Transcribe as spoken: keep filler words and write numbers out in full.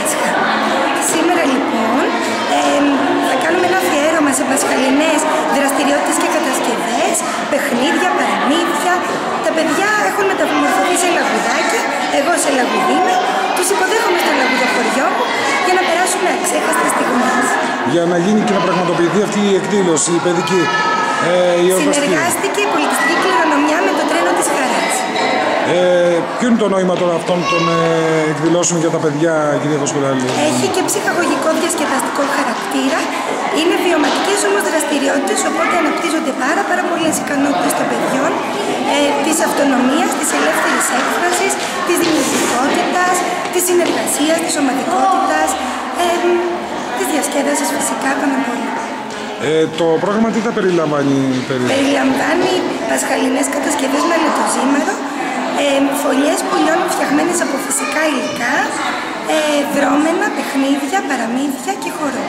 Πάσχα. Σήμερα λοιπόν ε, θα κάνουμε ένα αφιέρωμα σε πασχαλινές δραστηριότητες και κατασκευές, παιχνίδια, παραμύθια. Τα παιδιά έχουν μεταμορφωθεί σε λαγουδάκια, εγώ σε λαγουδίνα. Τους υποδέχομαι στο λαγουδοχωριό μου για να περάσουμε αξέχαστες στιγμές. Για να γίνει και να πραγματοποιηθεί αυτή η εκδήλωση, η παιδική. Ε, η Συνεργάστηκε η πολιτιστική κληρονομιά με το τρένο της χαράς. Ε, ποιο είναι το νόημα τώρα αυτών των ε, εκδηλώσεων για τα παιδιά, κυρία Βοσκουράλη? Έχει και ψυχαγωγικό διασκεδαστικό χαρακτήρα. Είναι βιωματικές όμως δραστηριότητες, οπότε αναπτύσσονται πάρα, πάρα πολλές ικανότητες των παιδιών, ε, της αυτονομίας, της ελεύθερης έκφρασης, της δημιουργικότητας, της συνεργασίας, της ομαδικότητας, ε, της διασκέδασης φυσικά, πάνω απ' όλα. Ε, το πρόγραμμα τι θα περιλαμβάνει? Περί... Περιλαμβάνει πασχαλινές κατασκευές με αλετοζήμαρο, ε, φωλιές πουλιών φτιαγμένες από φυσικά υλικά, ε, δρόμενα, παιχνίδια, παραμύθια και χορό.